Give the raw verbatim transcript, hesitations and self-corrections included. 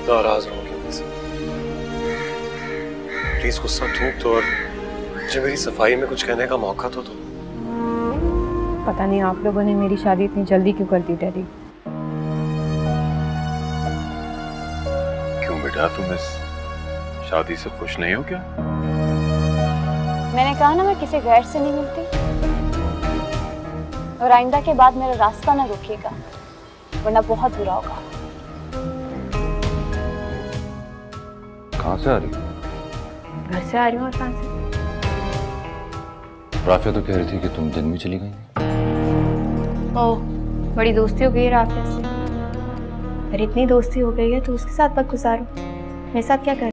नाराज हो गया मुझसे। प्लीज गुस्सा थूक दो और मुझे मेरी सफाई में कुछ कहने का मौका तो दो। पता नहीं आप लोगों ने मेरी शादी इतनी जल्दी क्यों कर दी डैडी। क्यों बेटा, तुम इस शादी से खुश नहीं हो क्या? मैंने कहा ना मैं किसी गैर से नहीं मिलती, और आइंदा के बाद मेरा रास्ता ना रोकिएगा वरना बहुत बुरा होगा। कहाँ से आ रही हो? घर से आ रही हूँ। और कहाँ से? राफिया तो कह रही थी कि तुम दिन में चली गई। ओह, बड़ी दोस्ती हो गई है राफिया से। अरे इतनी दोस्ती हो गई है तो उसके साथ वक्त गुजारो, मेरे साथ क्या कर